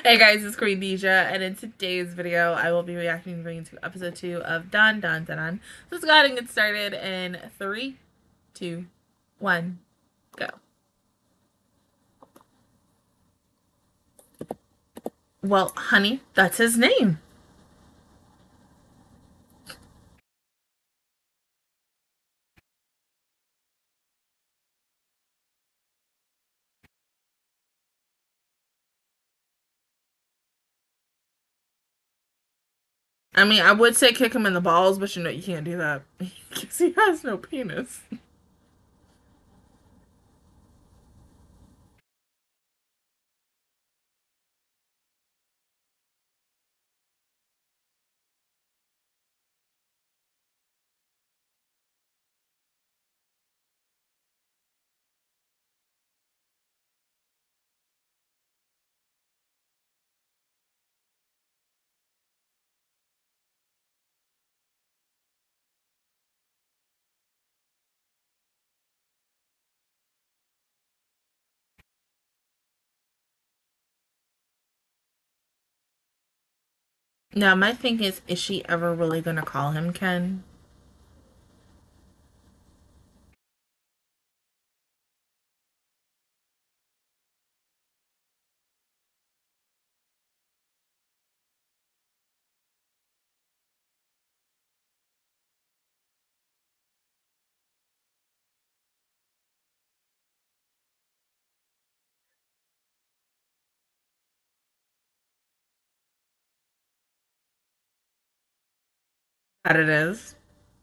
Hey guys, it's Queen Deja, and in today's video, I will be reacting to episode 2 of Dun Dun Dun Dun. So let's go ahead and get started in 3, 2, 1, go. Well, honey, that's his name. I mean, I would say kick him in the balls, but you know you can't do that because he has no penis. Now, my thing is she ever really gonna call him Ken? That it is.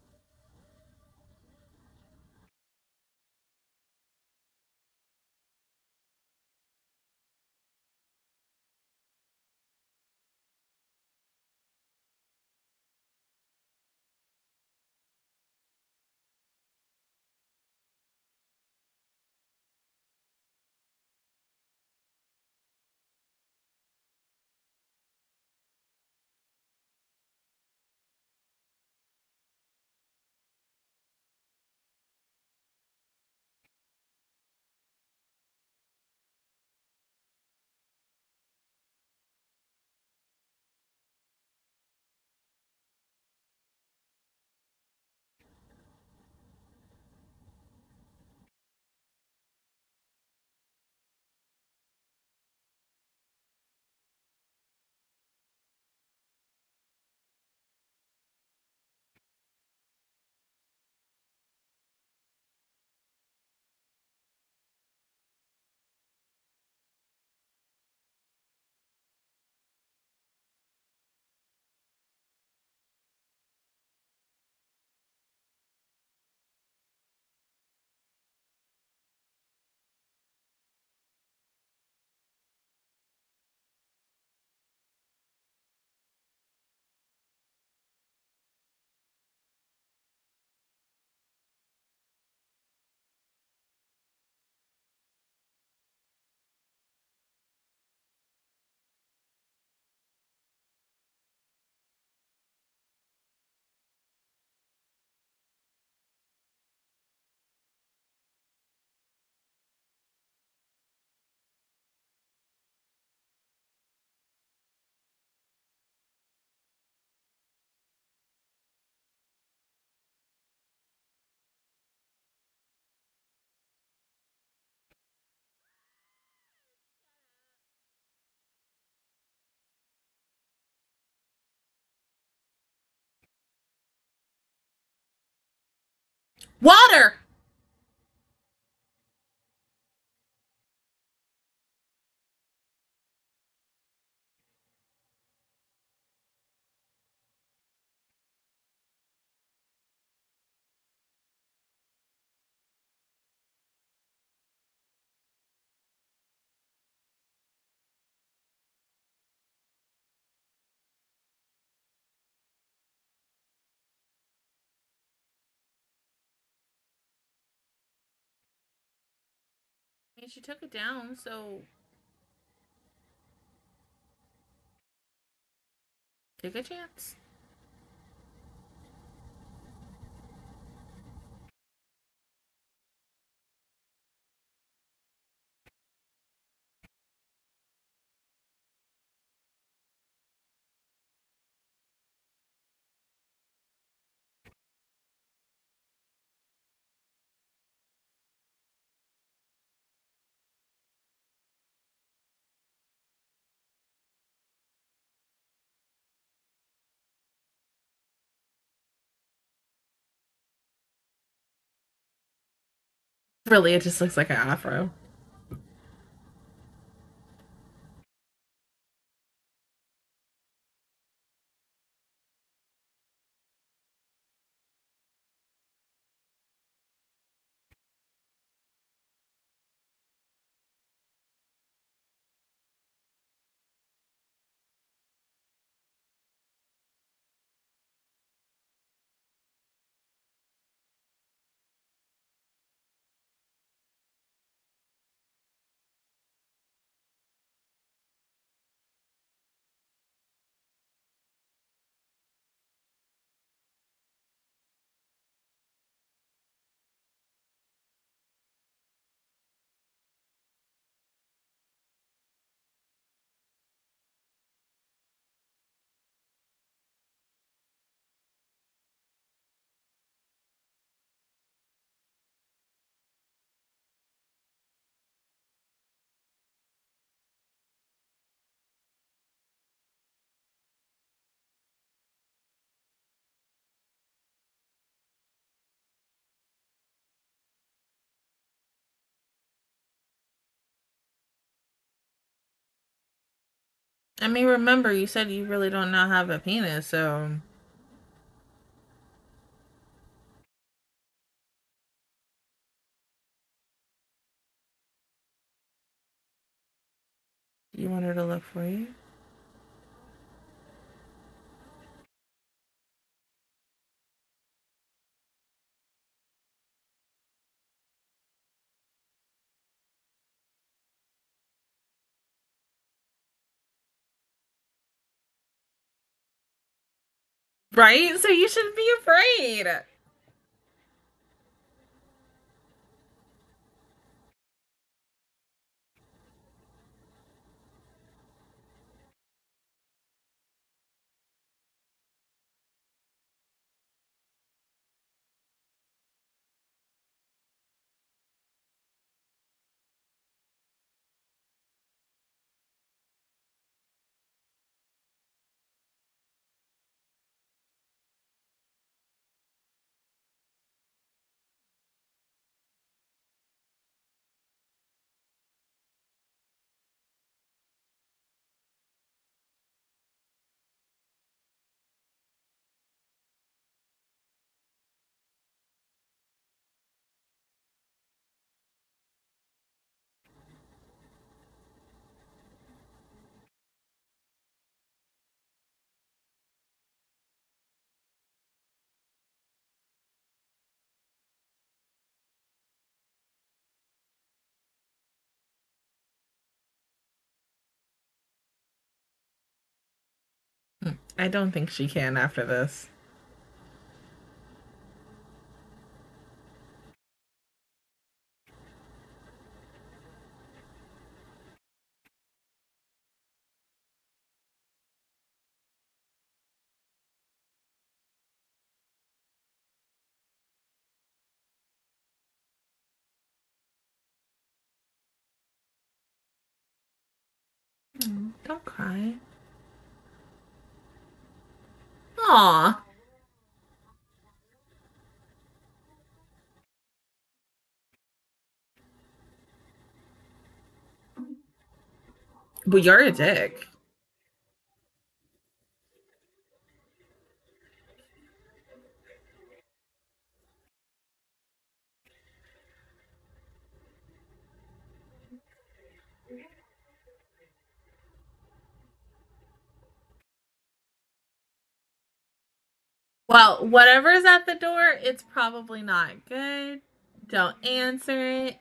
Water! I mean, she took it down, so take a chance. Really, it just looks like an afro. I mean, remember, you said you really don't now have a penis, so you want her to look for you? Right? So you shouldn't be afraid. I don't think she can after this. Don't cry. Aw. But you're a dick. Well, whatever's at the door, it's probably not good. Don't answer it.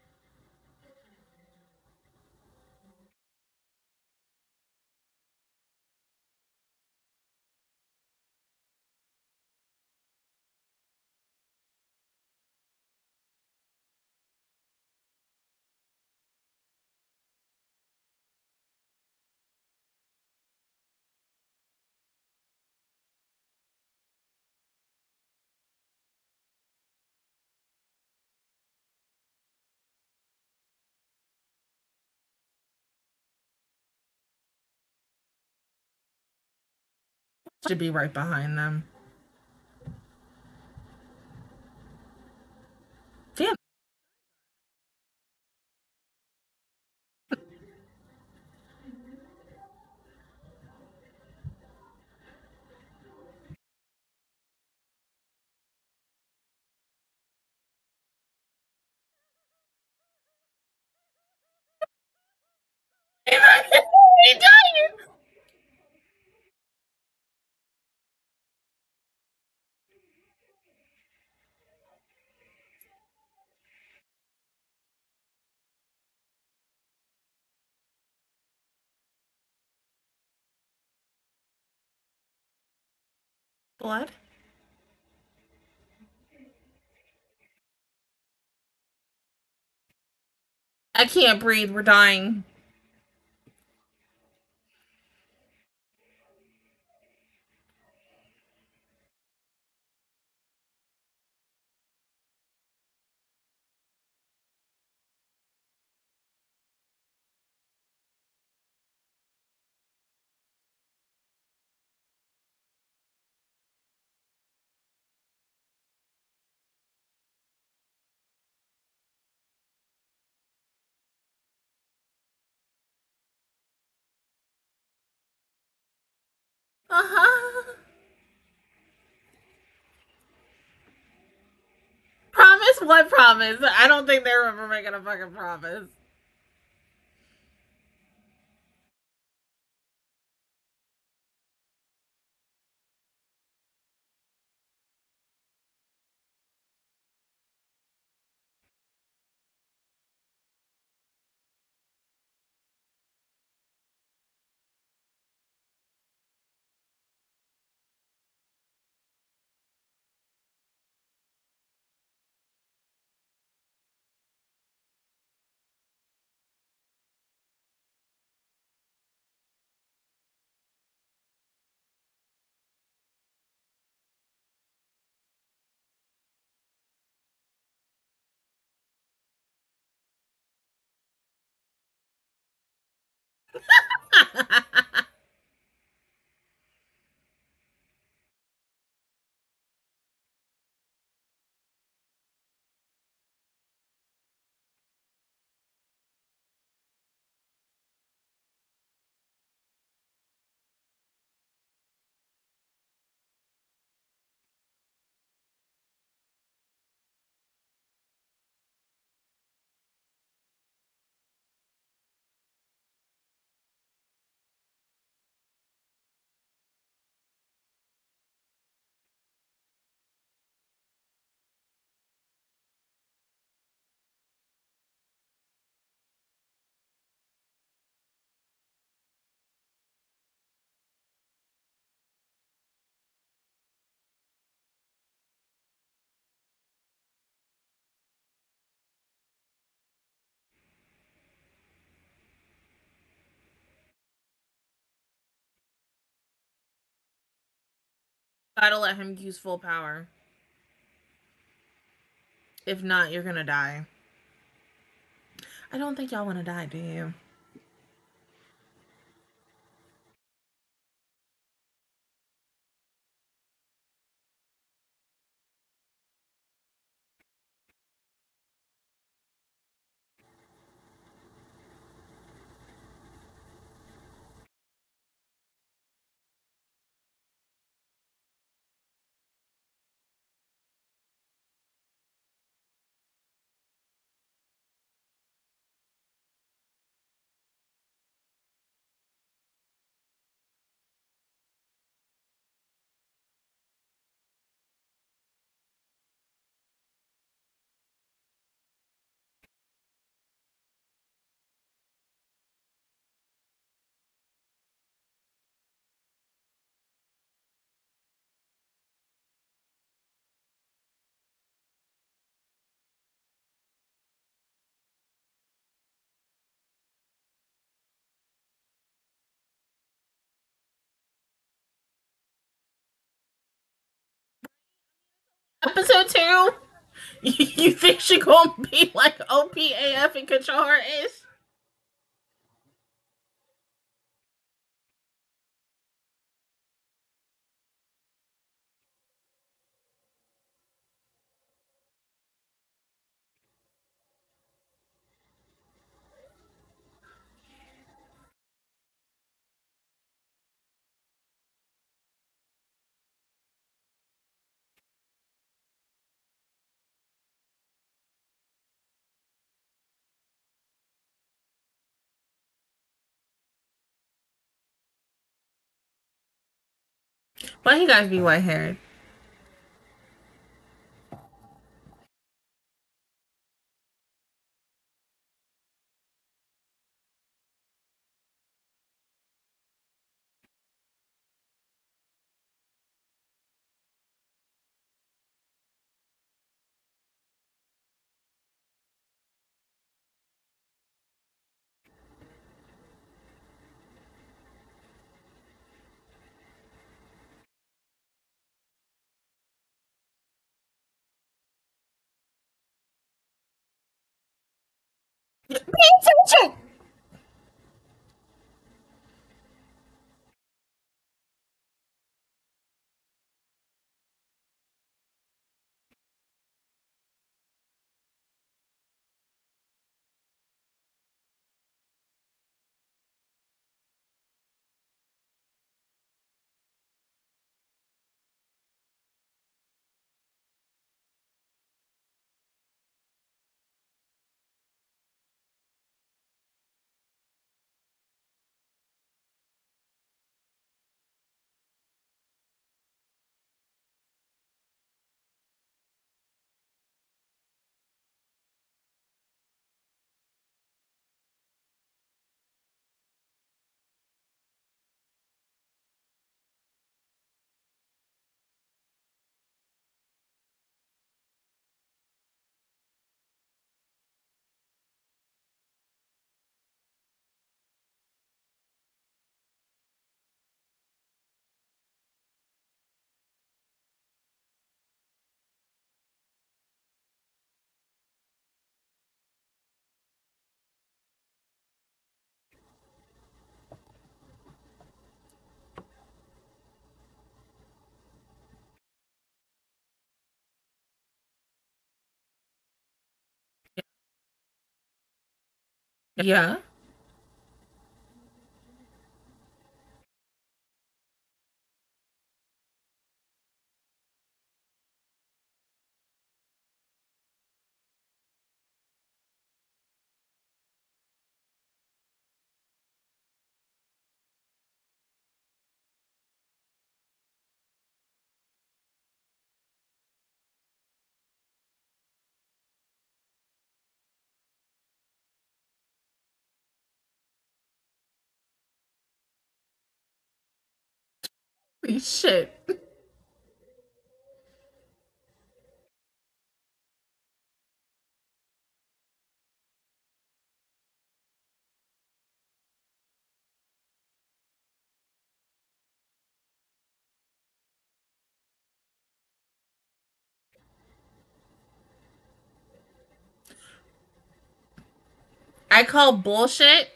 Should be right behind them. Damn. Blood? I can't breathe. We're dying. Uh-huh. Promise? What promise? I don't think they remember making a fucking promise. Gotta let him use full power. If not, you're gonna die. I don't think y'all wanna die, do you? Episode 2? You think she gonna be like OPAF and control her ish? Why you guys be white haired? Pay attention! Yeah. Holy shit. I call bullshit.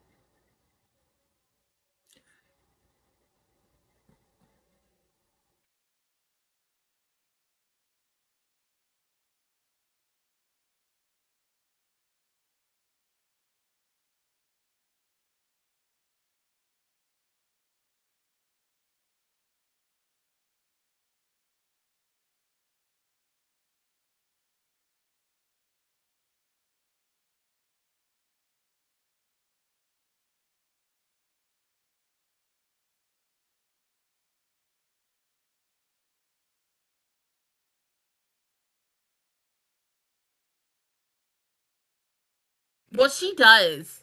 Well, she does.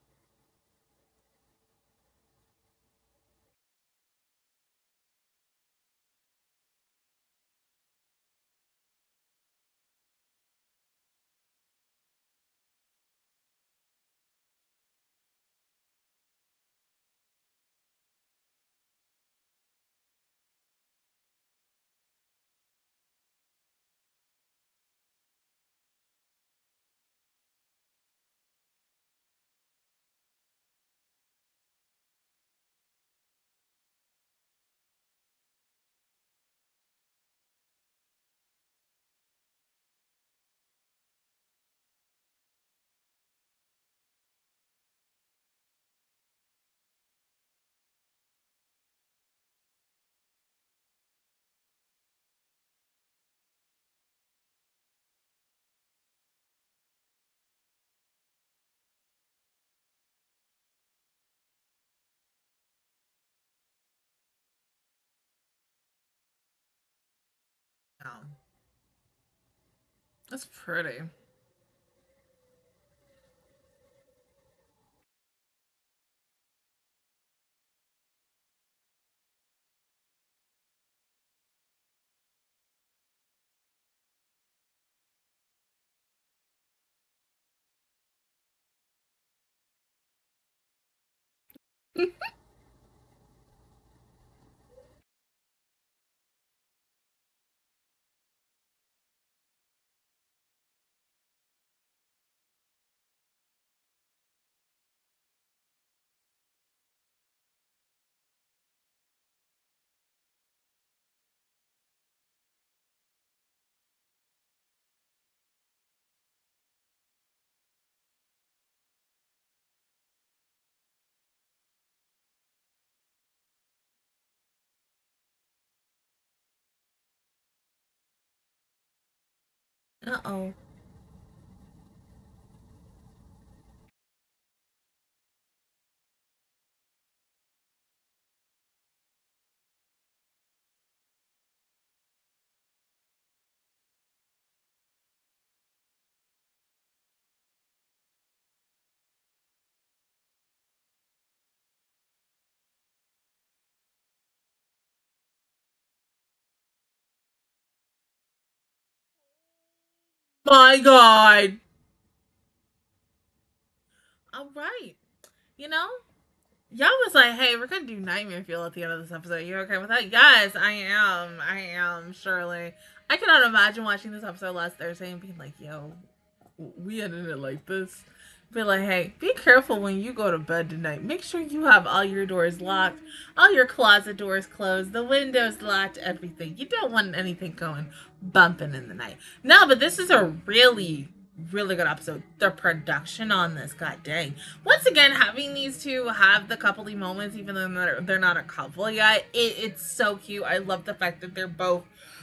Oh, that's pretty. Uh-oh. My God. All right. You know, y'all was like, hey, we're gonna do Nightmare Fuel at the end of this episode. You okay with that? Yes, I am. I am, Shirley. I cannot imagine watching this episode last Thursday and being like, yo, we ended it like this. Be like, hey, be careful when you go to bed tonight. Make sure you have all your doors locked, all your closet doors closed, the windows locked, everything. You don't want anything going bumping in the night. No, but this is a really good episode. The production on this, god dang. Once again, having these two have the coupley moments, even though they're not a couple yet, it's so cute. I love the fact that they're both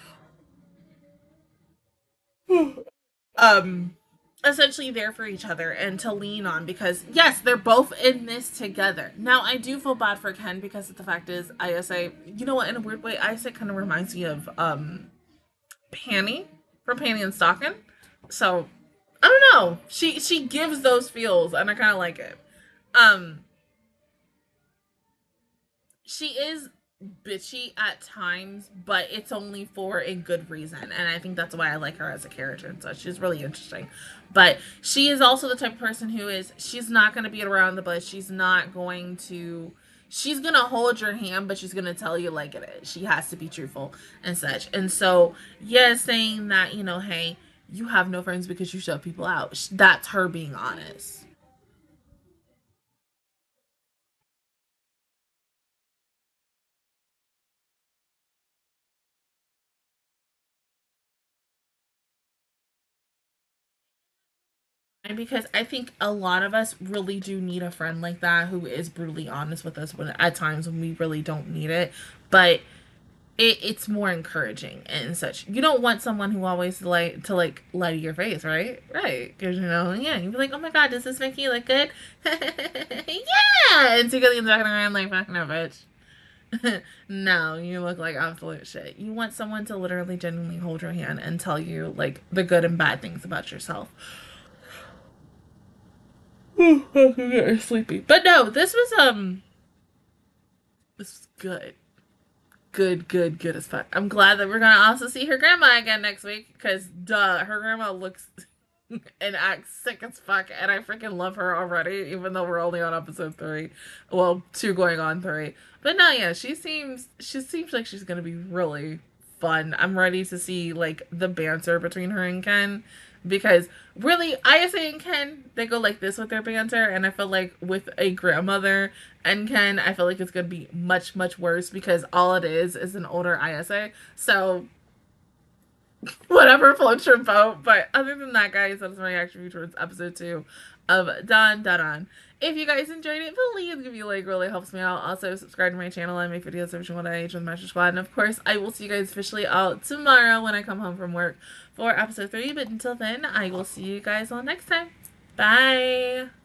um essentially there for each other and to lean on, because yes, they're both in this together. Now I do feel bad for Ken because the fact is ISA, you know what, in a weird way ISA kind of reminds me of Panny from Panny and Stockin. So I don't know, she gives those feels and I kind of like it. um she is bitchy at times, but it's only for a good reason. And I think that's why I like her as a character and such. She's really interesting. But she is also the type of person who is, she's not going to beat around the bush. She's not going to, she's going to hold your hand, but she's going to tell you like it is. She has to be truthful and such. And so, yeah, saying that, you know, hey, you have no friends because you shut people out. That's her being honest. And because I think a lot of us really do need a friend like that who is brutally honest with us when at times when we really don't need it. But it's more encouraging and such. You don't want someone who always like to like lie to your face, right? Right. Because you know, yeah, you'd be like, oh my god, does this make you look good? Yeah. And secretly in the back of the room, like, fuck no, bitch. No, you look like absolute shit. You want someone to literally genuinely hold your hand and tell you like the good and bad things about yourself. I'm getting sleepy. But no, this was good. Good as fuck. I'm glad that we're gonna also see her grandma again next week, because duh, her grandma looks and acts sick as fuck, and I freaking love her already, even though we're only on episode 3. Well, 2 going on 3. But no, yeah, she seems like she's gonna be really fun. I'm ready to see like the banter between her and Ken, because really Isa and Ken, they go like this with their banter, and I feel like with a grandmother and Ken, I feel like it's gonna be much worse, because all it is an older Isa. So whatever floats your boat. But other than that, guys, that's my reaction towards episode 2 of Dun Dun Dun. If you guys enjoyed it, please give me a like, really helps me out. Also, subscribe to my channel. I make videos every single day with Master Squad. And of course, I will see you guys officially out tomorrow when I come home from work for episode 3. But until then, I will see you guys all next time. Bye.